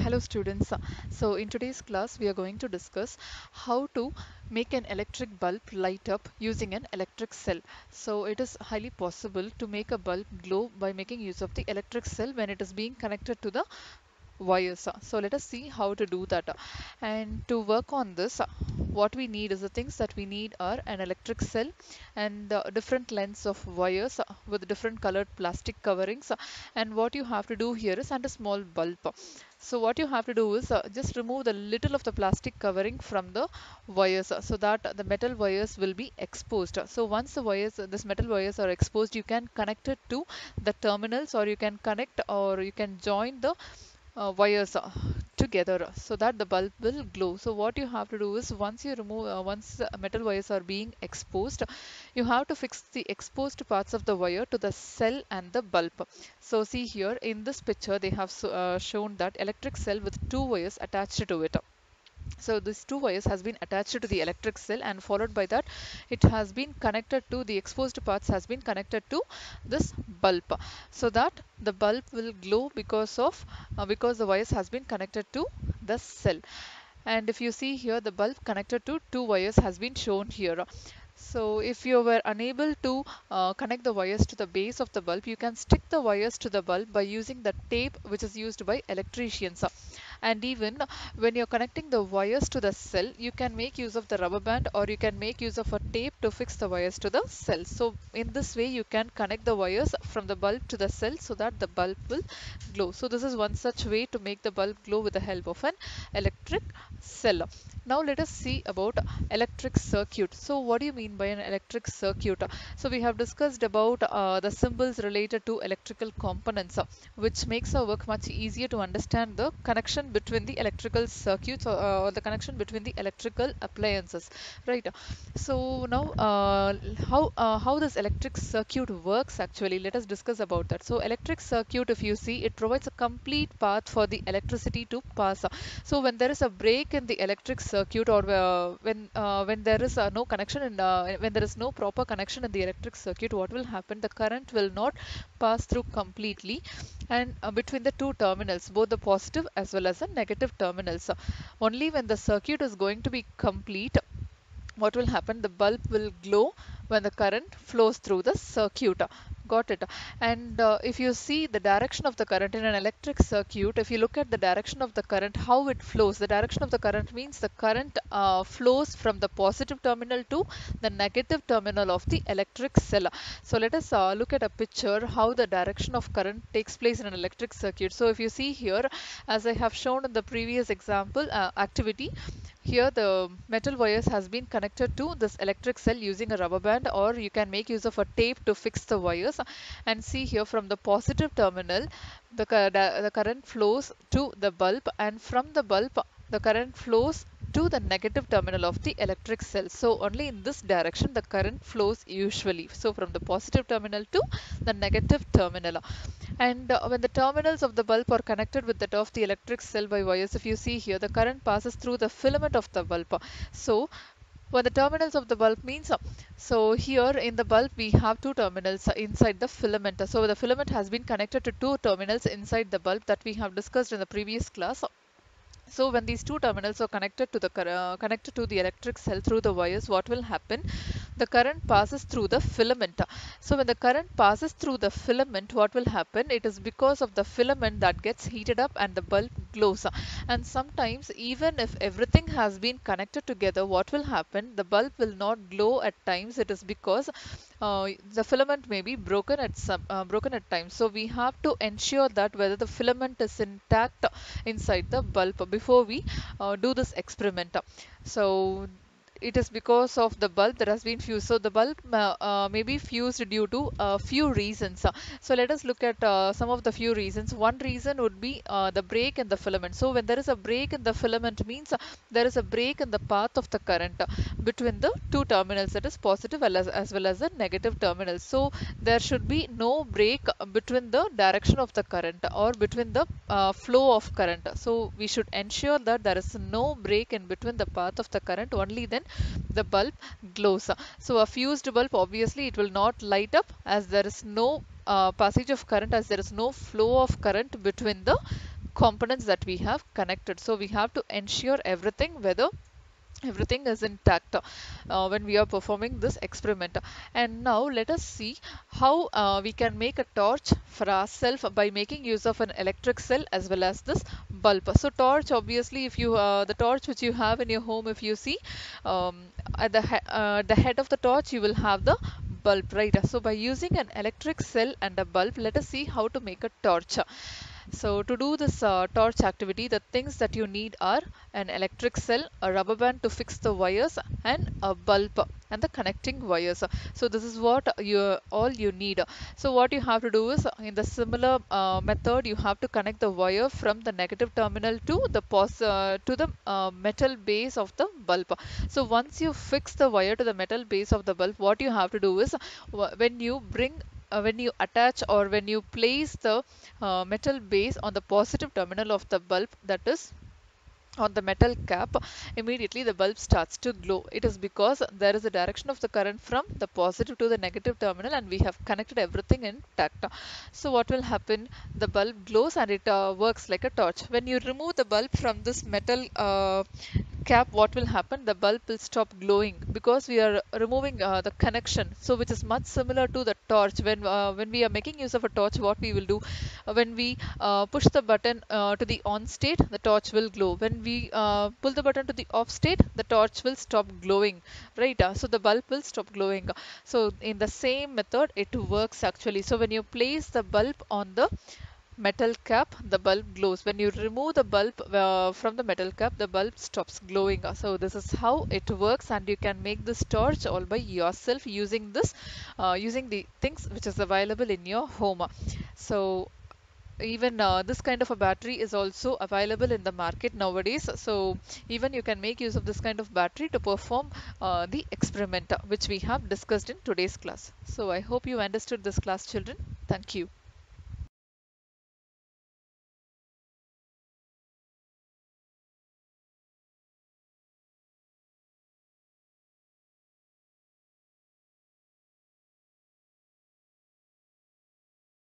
Hello students. So in today's class we are going to discuss how to make an electric bulb light up using an electric cell. So it is highly possible to make a bulb glow by making use of the electric cell when it is being connected to the wires. So let us see how to do that. And to work on this, what we need is the things that we need are an electric cell and different lengths of wires with different colored plastic coverings. And what you have to do here is and a small bulb. So what you have to do is just remove the little of the plastic covering from the wires so that the metal wires will be exposed. So once the wires, this metal wires are exposed, you can connect it to the terminals, or you can connect or you can join the wires together so that the bulb will glow. So what you have to do is once the metal wires are being exposed, you have to fix the exposed parts of the wire to the cell and the bulb. So see here in this picture they have shown that electric cell with two wires attached to it. So this two wires has been attached to the electric cell, and followed by that it has been connected to the exposed parts has been connected to this bulb, so that the bulb will glow because the wires has been connected to the cell. And if you see here, the bulb connected to two wires has been shown here. So if you were unable to connect the wires to the base of the bulb, you can stick the wires to the bulb by using the tape which is used by electricians. And even when you're connecting the wires to the cell, you can make use of the rubber band, or you can make use of a tape to fix the wires to the cell. So in this way you can connect the wires from the bulb to the cell so that the bulb will glow. So this is one such way to make the bulb glow with the help of an electric cell. Now let us see about electric circuit. So what do you mean by an electric circuit? So we have discussed about the symbols related to electrical components, which makes our work much easier to understand the connection between the electrical circuits, or the connection between the electrical appliances, right? So now how this electric circuit works actually, let us discuss about that. So electric circuit, if you see, it provides a complete path for the electricity to pass. So when there is a break in the electric circuit, or when there is no connection in when there is no proper connection in the electric circuit, what will happen? The current will not pass through completely, and between the two terminals, both the positive as well as the negative terminals. Only when the circuit is going to be complete, what will happen? The bulb will glow when the current flows through the circuit. Got it? And if you see the direction of the current in an electric circuit, if you look at the direction of the current, how it flows, the direction of the current means the current flows from the positive terminal to the negative terminal of the electric cell. So let us look at a picture how the direction of current takes place in an electric circuit. So if you see here, as I have shown in the previous example activity, here the metal wires has been connected to this electric cell using a rubber band, or you can make use of a tape to fix the wires. And see here, from the positive terminal, the current flows to the bulb, and from the bulb the current flows to the negative terminal of the electric cell. So only in this direction the current flows usually. So from the positive terminal to the negative terminal. And when the terminals of the bulb are connected with that of the electric cell by wires, if you see here, the current passes through the filament of the bulb. So when the terminals of the bulb means, so here in the bulb we have two terminals inside the filament. So the filament has been connected to two terminals inside the bulb that we have discussed in the previous class. So when these two terminals are connected to the electric cell through the wires, what will happen? The current passes through the filament. So when the current passes through the filament, what will happen? It is because of the filament that gets heated up and the bulb glows. And sometimes even if everything has been connected together, what will happen? The bulb will not glow at times. It is because the filament may be broken at times. So we have to ensure that whether the filament is intact inside the bulb before we do this experiment. So it is because of the bulb that has been fused. So the bulb may be fused due to a few reasons. So let us look at some of the few reasons. One reason would be the break in the filament. So when there is a break in the filament means there is a break in the path of the current between the two terminals, that is positive as well as the negative terminals. So there should be no break between the direction of the current, or between the flow of current. So we should ensure that there is no break in between the path of the current. Only then the bulb glows. So a fused bulb, obviously it will not light up, as there is no passage of current, as there is no flow of current between the components that we have connected. So we have to ensure whether everything is intact when we are performing this experiment. And now let us see how we can make a torch for ourselves by making use of an electric cell as well as this bulb. So torch, obviously, if you the torch which you have in your home, if you see at the head of the torch, you will have the bulb, right? So by using an electric cell and a bulb, let us see how to make a torch. So to do this torch activity, the things that you need are an electric cell, a rubber band to fix the wires, and a bulb and the connecting wires. So this is what you need. So what you have to do is, in the similar method, you have to connect the wire from the negative terminal to the metal base of the bulb. So once you fix the wire to the metal base of the bulb, what you have to do is, when you attach or when you place the metal base on the positive terminal of the bulb, that is on the metal cap, immediately the bulb starts to glow. It is because there is a direction of the current from the positive to the negative terminal, and we have connected everything intact. So what will happen? The bulb glows and it works like a torch. When you remove the bulb from this metal cap, what will happen? The bulb will stop glowing because we are removing the connection, so which is much similar to the torch. When we are making use of a torch, what we will do, when we push the button to the on state, the torch will glow. When we pull the button to the off state, the torch will stop glowing, right? So the bulb will stop glowing. So in the same method it works actually. So when you place the bulb on the metal cap, the bulb glows. When you remove the bulb from the metal cap, the bulb stops glowing. So this is how it works, and you can make this torch all by yourself using using the things which is available in your home. So even this kind of a battery is also available in the market nowadays. So even you can make use of this kind of battery to perform the experiment which we have discussed in today's class. So I hope you understood this class, children. Thank you.